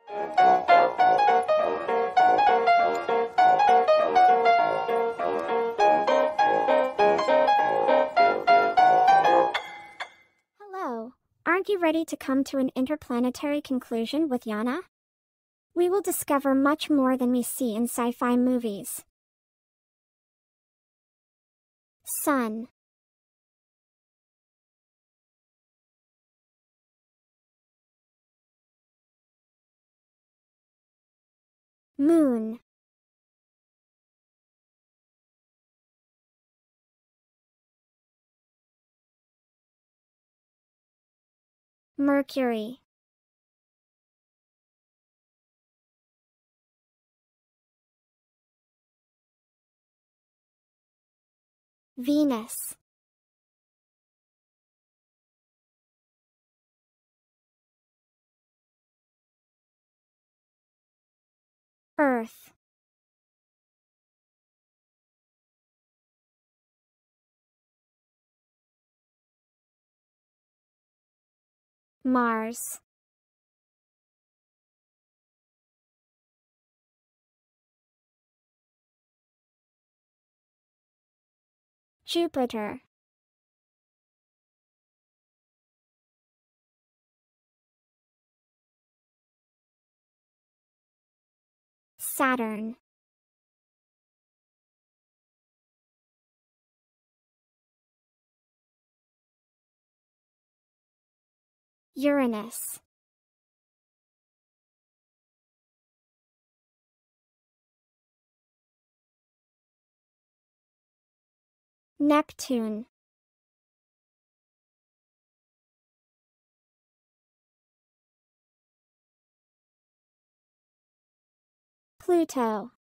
Hello. Aren't you ready to come to an interplanetary conclusion with Janne? We will discover much more than we see in sci-fi movies. Sun. Moon. Mercury. Venus. Earth. Mars. Jupiter. Saturn. Uranus. Neptune. Pluto.